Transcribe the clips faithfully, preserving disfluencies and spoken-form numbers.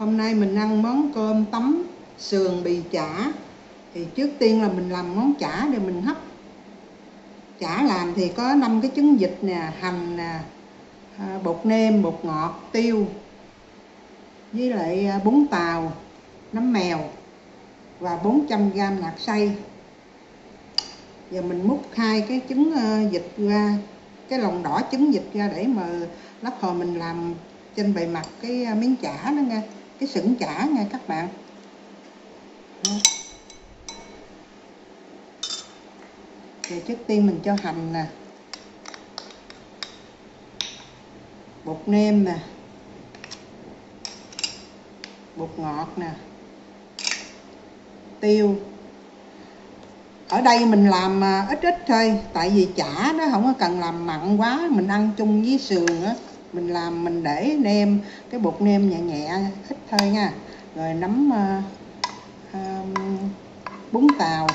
Hôm nay mình ăn món cơm tấm sườn bì chả. Thì trước tiên là mình làm món chả để mình hấp. Chả làm thì có năm cái trứng vịt nè, hành nè, bột nêm, bột ngọt, tiêu, với lại bún tàu, nấm mèo và bốn trăm gam lạc xay. Giờ mình múc hai cái trứng vịt ra, cái lòng đỏ trứng vịt ra để mà lát hồi mình làm trên bề mặt cái miếng chả đó nha, cái sừng chả nha các bạn. Rồi trước tiên mình cho hành nè, bột nêm nè, bột ngọt nè, tiêu. Ở đây mình làm ít ít thôi, tại vì chả nó không có cần làm mặn quá, mình ăn chung với sườn á, mình làm mình để nêm, cái bột nêm nhẹ nhẹ ít thôi nha. Rồi nấm uh, uh, bún tàu,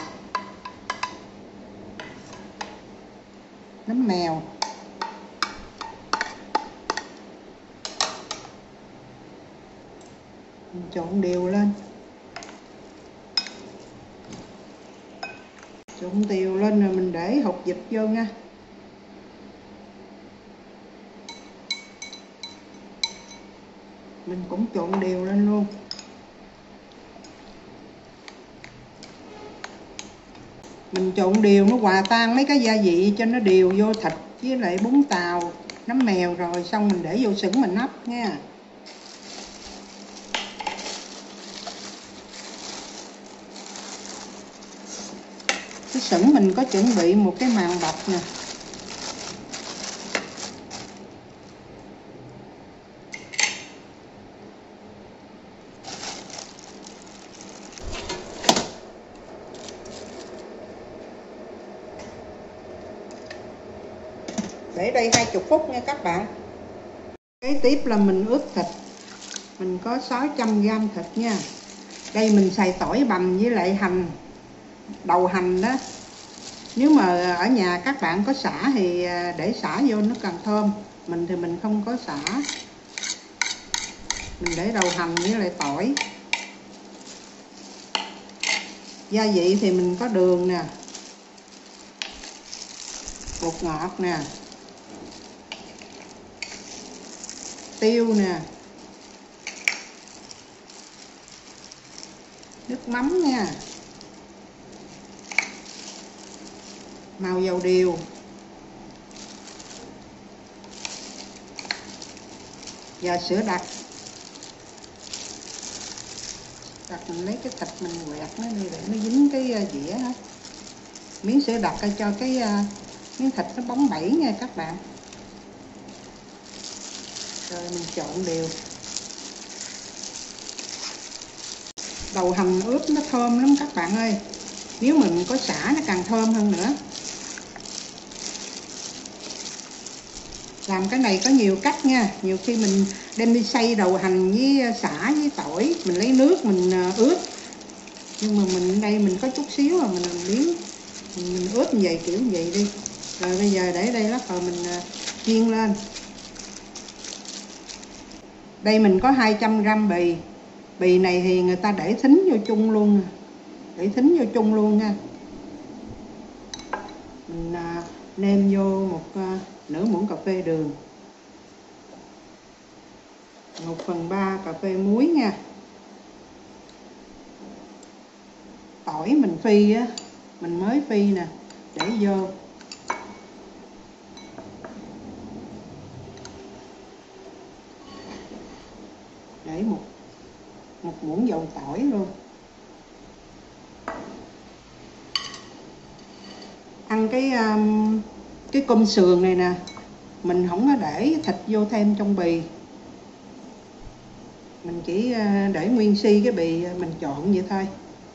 nấm mèo, mình trộn đều lên, trộn đều lên rồi mình để hột vịt vô nha. Mình cũng trộn đều lên luôn. Mình trộn đều nó hòa tan mấy cái gia vị cho nó đều vô thịt với lại bún tàu, nấm mèo, rồi xong mình để vô sửng mình hấp nha. Cái sửng mình có chuẩn bị một cái màng bọc nè. Để đây hai mươi phút nha các bạn. Kế tiếp là mình ướp thịt. Mình có sáu trăm gam thịt nha. Đây mình xài tỏi bằm với lại hành, đầu hành đó. Nếu mà ở nhà các bạn có sả thì để sả vô nó càng thơm. Mình thì mình không có sả. Mình để đầu hành với lại tỏi. Gia vị thì mình có đường nè, bột ngọt nè, tiêu nè, nước mắm nha, màu dầu điều, và sữa đặc. Đặc mình lấy cái thịt mình quẹt nó đi để nó dính cái dĩa hết. Miếng sữa đặc cho cái miếng thịt nó bóng bẩy nha các bạn. Rồi mình trộn đều. Đầu hành ướp nó thơm lắm các bạn ơi. Nếu mình có sả nó càng thơm hơn nữa. Làm cái này có nhiều cách nha. Nhiều khi mình đem đi xay đầu hành với sả với tỏi, mình lấy nước mình ướp. Nhưng mà mình ở đây mình có chút xíu mà mình làm miếng, mình ướp như vậy, kiểu như vậy đi. Rồi bây giờ để đây lát rồi mình chiên lên. Đây mình có hai trăm gam bì. Bì này thì người ta để thính vô chung luôn, để thính vô chung luôn nha. Mình à, nêm vô một à, nửa muỗng cà phê đường, một phần ba cà phê muối nha. Tỏi mình phi á, mình mới phi nè, để vô. Để một một muỗng dầu tỏi luôn. Ăn cái um, cái cơm sườn này nè, mình không có để thịt vô thêm trong bì, mình chỉ để nguyên si cái bì mình trộn vậy thôi.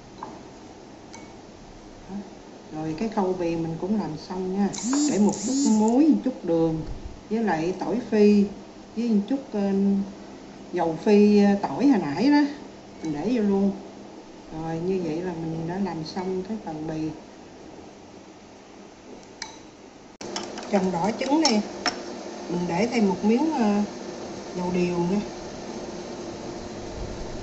Rồi cái khâu bì mình cũng làm xong nha. Để một chút muối, một chút đường, với lại tỏi phi, với một chút uh, dầu phi tỏi hồi nãy đó, mình để vô luôn. Rồi như vậy là mình đã làm xong cái phần bì. Trong đỏ trứng này mình để thêm một miếng uh, dầu điều nha.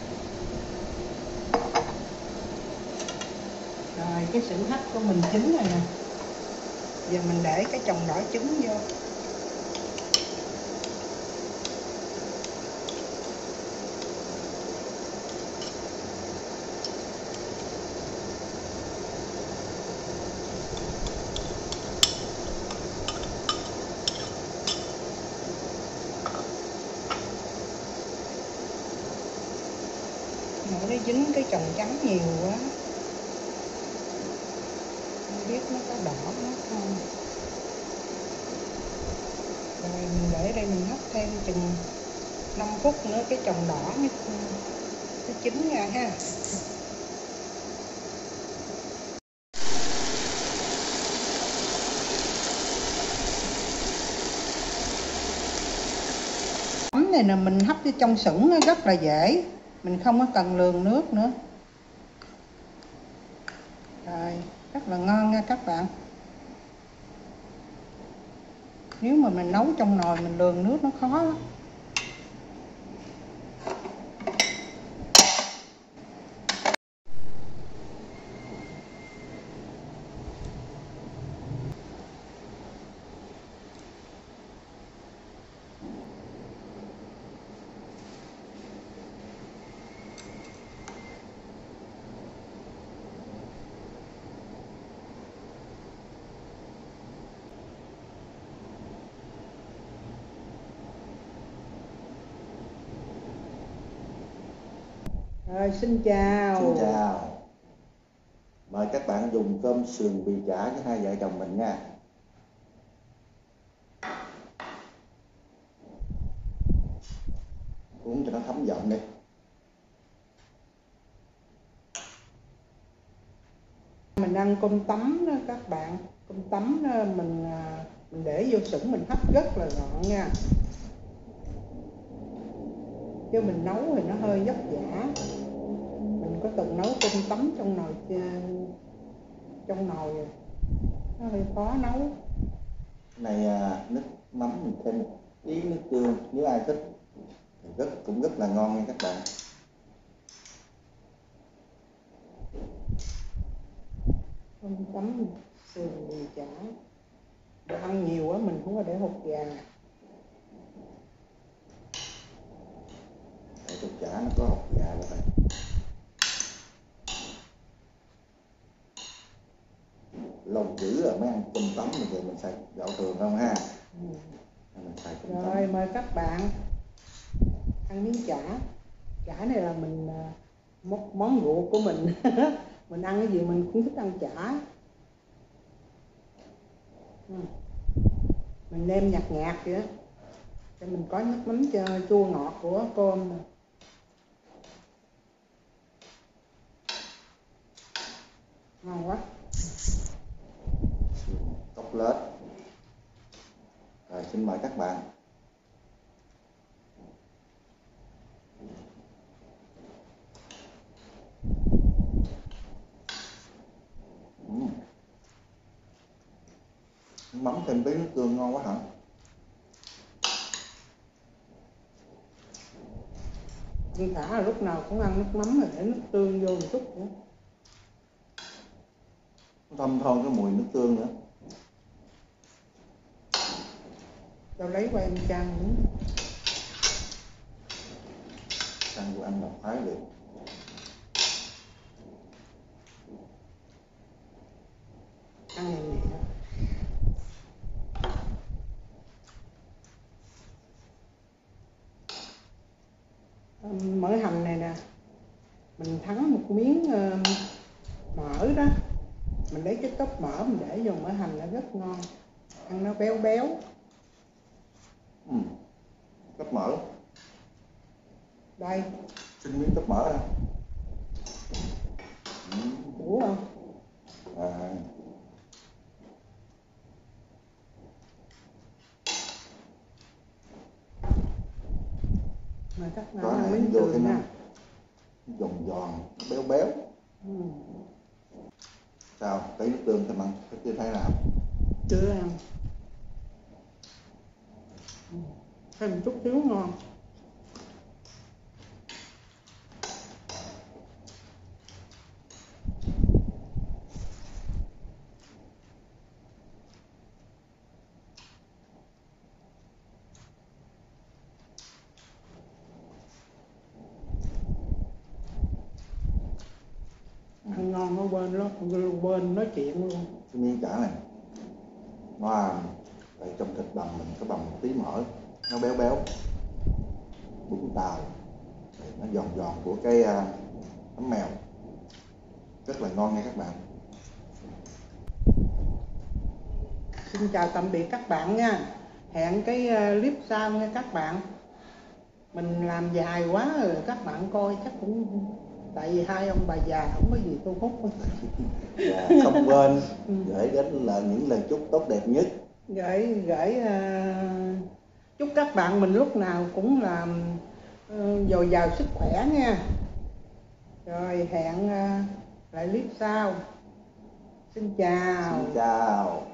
Rồi cái sữa hấp của mình chín rồi nè. Giờ mình để cái chồng đỏ trứng vô. Nó dính cái chồng trắng nhiều quá, không biết nó có đỏ nó không. Rồi mình để đây mình hấp thêm chừng năm phút nữa cái chồng đỏ nó, nó chín ra ha. Mắm này là mình hấp cho trong sửng nó rất là dễ, mình không có cần lường nước nữa. Rồi, rất là ngon nha các bạn. Nếu mà mình nấu trong nồi mình lường nước nó khó lắm. Rồi, xin chào. Xin chào. Mời các bạn dùng cơm sườn bì chả với hai vợ chồng mình nha. Uống cho nó thấm giọng đi. Mình ăn cơm tấm đó các bạn. Cơm tấm đó, mình mình để vô sửng mình hấp rất là gọn nha. Chứ mình nấu thì nó hơi vất vả. Mình có từng nấu cơm tấm trong nồi trong nồi rồi. Nó hơi khó nấu. Cái này à, nước mắm mình thêm một tí nước tương, nếu ai thích rất cũng rất là ngon nha các bạn. Cơm tấm sườn bì chả. Để ăn nhiều quá mình cũng có để hột gà. Tại hột chả nó có hột gà các bạn. Lâu dữ rồi mới ăn cơm tấm thì về mình xài gạo thường không ha. Ừ. Mình xài cơm Rồi tấm. mời các bạn ăn miếng chả. Chả này là mình món ruột của mình. Mình ăn cái gì mình cũng thích ăn chả. Ừ. Mình nêm nhạt nhạt vậy đó cho mình có nước mắm cho chua ngọt của cơm nè. Ngon quá. Cốc lết. Rồi xin mời các bạn. uhm. Mắm thêm tí nước tương ngon quá hả? Anh Thả là lúc nào cũng ăn nước mắm rồi để nước tương vô một chút nữa. Thơm thơm cái mùi nước tương nữa. Tao lấy qua em chan nữa. Canh của anh là phái liền. Ăn này nhẹ. Mỡ hành này nè, mình thắng một miếng uh, mỡ đó, mình lấy cái tốp mỡ mình để vô mỡ hành là rất ngon, ăn nó béo béo. Ừ. Tốp mỡ. Đây. Xin miếng tốp mỡ ra. Ừ. Đủ không? À. Mà chắc là ăn miếng sườn nha. Giòn giòn, béo béo. Ừ. Sao? Thấy nước tương thì ăn, chưa thấy nào? Chưa ăn. Ừ. Thêm một chút xíu ngon. quên nó quên nói chuyện luôn. Cái miếng chả này nó tại trong thịt bằm mình có bằm một tí mỡ, nó béo béo, bún tàu nó giòn giòn của cái uh, nấm mèo, rất là ngon nha các bạn. Xin chào tạm biệt các bạn nha, hẹn cái clip sau nha các bạn. Mình làm dài quá rồi các bạn coi chắc cũng, tại vì hai ông bà già không có gì thu hút. Dạ, không quên gửi đến là những lời chúc tốt đẹp nhất, gửi gửi uh, chúc các bạn mình lúc nào cũng là uh, dồi dào sức khỏe nha. Rồi hẹn uh, lại clip sau. Xin chào. Xin chào.